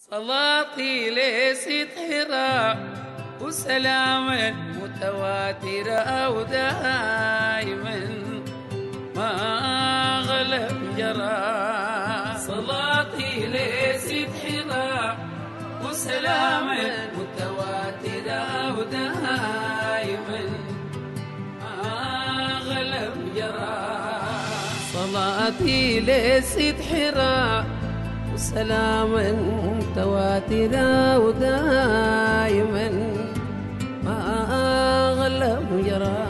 صلاتي ليست حراء وسلام متواترة ودائما ما غلب جرى. صلاتي ليست حراء وسلام متواترة ودائما ما غلب جرى. صلاتي ليست حراء وسلاما متواترة ودائما ما غلب جرى.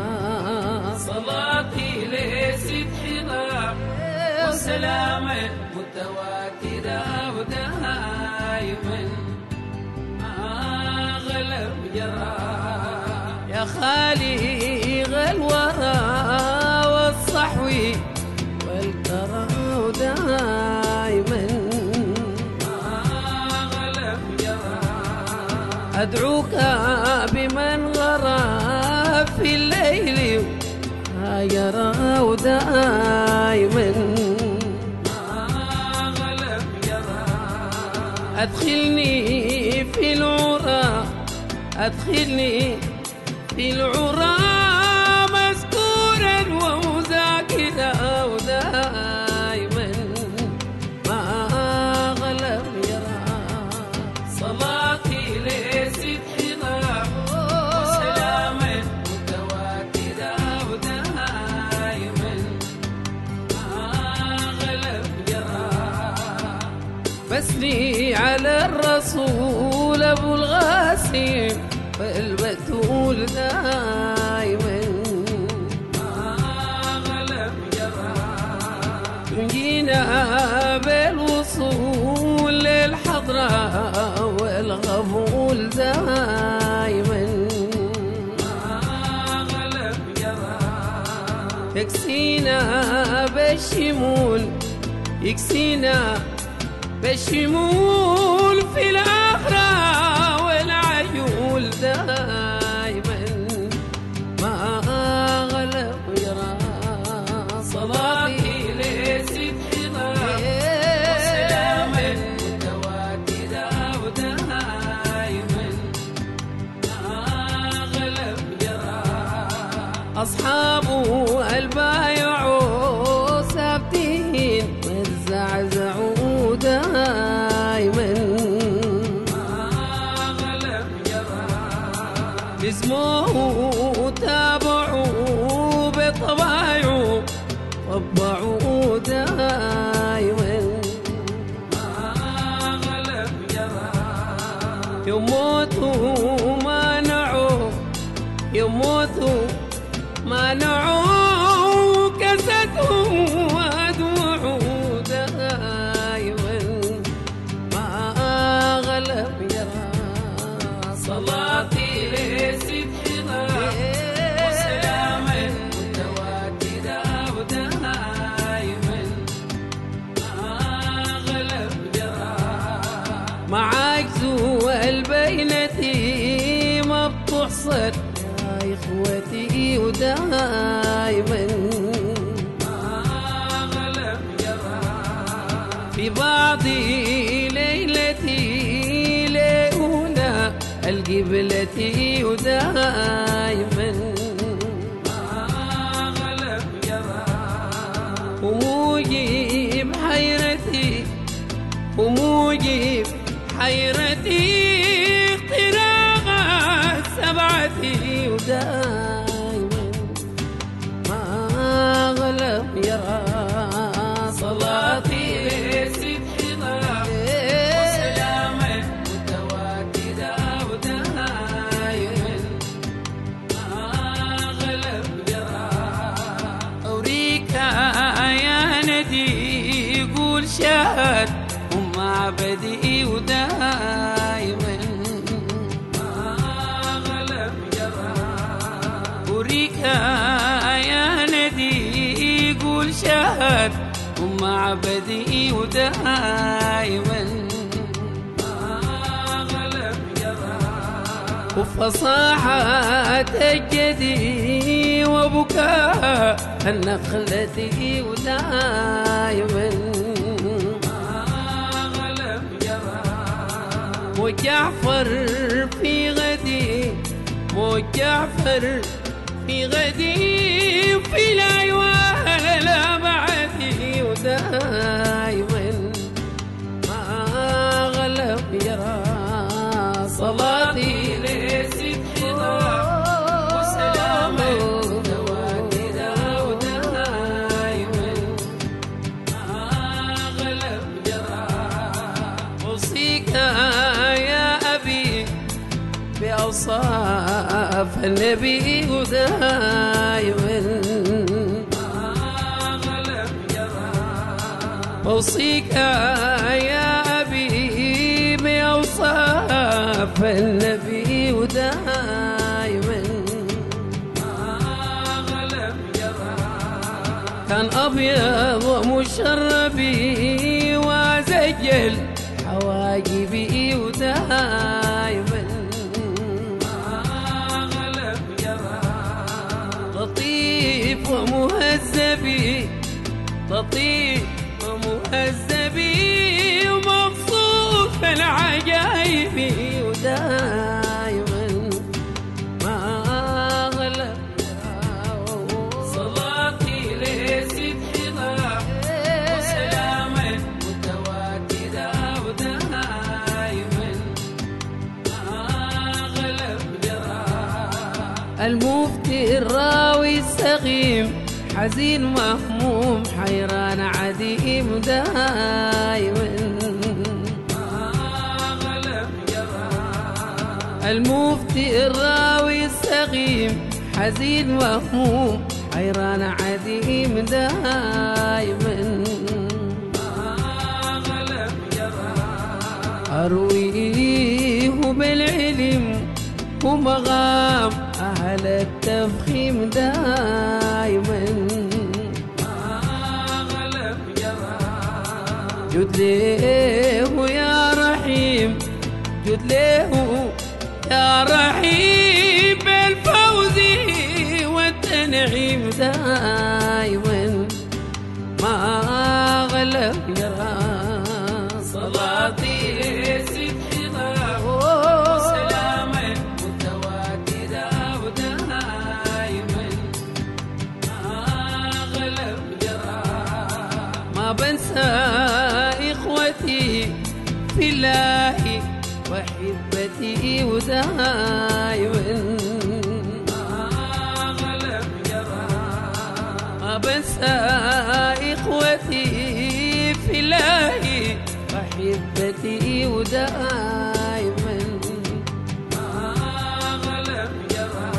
صلاتي ليست حراء وسلاما متواترة ودائما ما غلب جرى. يا خالق الورى والصحو والكرى ودائما أدعوك بمن غرى في الليل يرى ودائما ما غلب يرى. أدخلني في العرى أدخلني في العرى مذكورا ومذاكرا ودائما ما غلب يرى. صلاتي ليست حراء وسلاما متواترة ودائما ما غلب جرى. بسني على الرسول أبو الغاسم والبتول دائما ما غلب جرى. تنجينا بالوصول للحضرة والغفول دائما ما غلب جرى. تكسينا بالشمول يكسينا بالشمول في الآخرة والعيول دائما ما غلب جرى. صلاتي ليست حراء وسلاما متواترة ودائما ما غلب جرى. أصحاب البايعوا ثابتين والزعزعوا دائما ما غلب جرى. لزموه تابعوا بطبايعوا طبعوا دائما ما غلب جرى. يموتوا مانعوا يموتوا مانعوا كستهم وادوعوا دائما ما غلب جرى. صلاتي ليست حراء وسلاما متواترة ودائما ما غلب جرى. مع عجز البينة ما بتحصل يا إخوتي ودائما ما غلب جرى. في بعض ليلتي لأولى القبلة ودائما ما غلب جرى. وموجب حيرتي وموجب حيرتي اقتراغ السبعة ودائما ما غلب يرى. صلاتي ليست حراء وسلاما متواترة ودائما ما غلب جرى. أوريك يا ندي يقول شهد ومعبدي ودائما ما غلب جرى. أوريك يا ندي يقول شهد ومعبدي ودائما ما غلب جرى. وفصاحة الجدي وبكاء النخلة ودائما جعفر في غدي، موت جعفر في غدي، وفي الأيوان لا بعدي، ودايما ما غلب يرى صلاتي لسيد حضار وسلامة متواكدة، ودايما ما غلب يرى. أوصيك يا أبي بأوصاف النبي، ودايما ما غلب يرى. أوصيك يا أبي بأوصاف النبي، ودايما ما غلب يرى. كان أبيض ومشربي وزجل حواجبي، ودايما ما غلب يرى. لطيف ومهذبي، لطيف ومهذبي، ومبسوط العجايب، ودايما ما غلب يرى. صلاتي لسيد حضار وسلامة متواكدة، ودايما ما غلب يرى. المفتي الراوي السقيم، حزين مهموم حيران عديم، دايما ما غلب يرى. المفتي الراوي السقيم، حزين مهموم حيران عديم، دايما ما غلب يرى. أرويه بالعلم ومغام أهل التفخيم، دايما ما غلب يرى. جد له يا رحيم، جد له يا رحيم، بالفوز والتنعيم، دايما ما غلب يرى. صلاتي لسيد حضار وسلامة متواكدة، ودايما ما غلب يرى. ما بنسى إخوتي في الله وحبتي، ودايما ما غلب يرى. ما بنسى إخوتي في الله وحبتي، ودايما ما غلب يرى.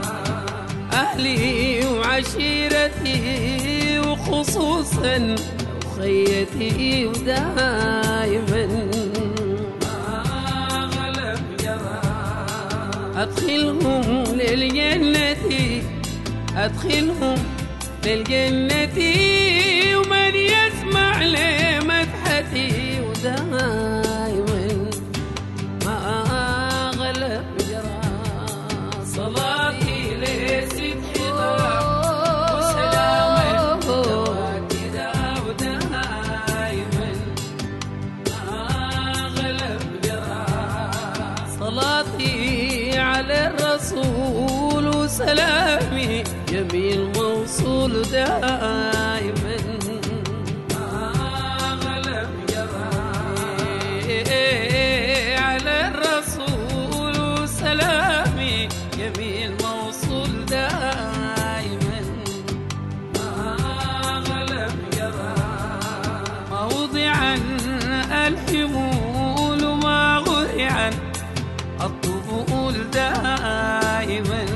أهلي وعشيرتي وخصوصا أخيتي، ودايما ما غلب يرى. أدخلهم للجنة، أدخلهم للجنة، ومن يسمع لمدحتي، ودايما ما غلب يرى. صلاتي لسيد حضار وسلامة متواكدة، ودايما ما غلب يرى. صلاتي على الرسول وسلامي جميل موصول، دائما ما غلب يرى. على الرسول وسلامي جميل موصول، دائما ما غلب يرى. موضعا الحمول وما غرعا الطبول، دائما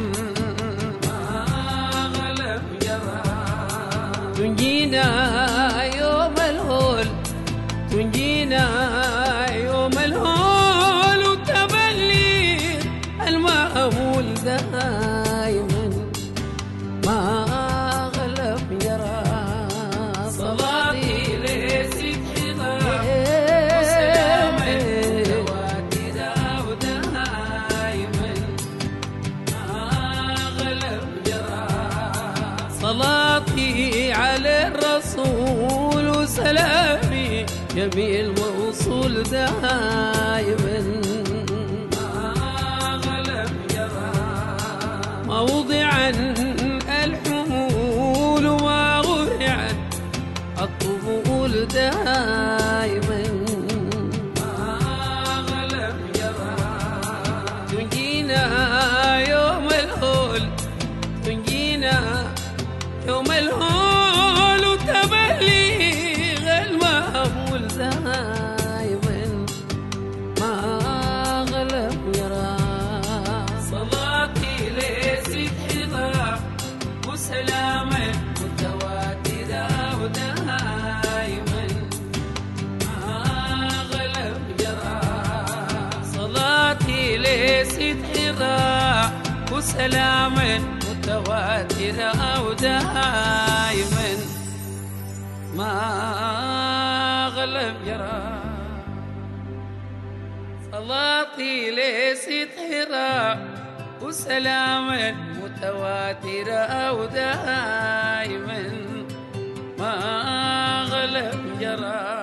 ما غلب يرى. تنجينا يوم الهول، تنجينا يوم الهول، وتبليغ المأمول، دائما ما غلب يرى. صلاتي لسيد حضار وسلامة متواكدة، ودايما ما غلب يرى. صلاتي على الرسول وسلامي جميل موصول، دايما ليست حراء وسلام متواترة ودائما ما غلب جرى. صلاتي ليست حراء وسلام متواترة ودائما ما غلب جرى.